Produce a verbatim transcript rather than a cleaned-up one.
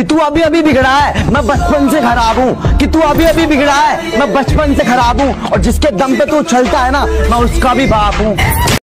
तू अभी अभी बिगड़ा है, मैं बचपन से खराब हूँ। कि तू अभी अभी बिगड़ा है, मैं बचपन से खराब हूँ। और जिसके दम पे तू चलता है ना, मैं उसका भी बाप हूँ।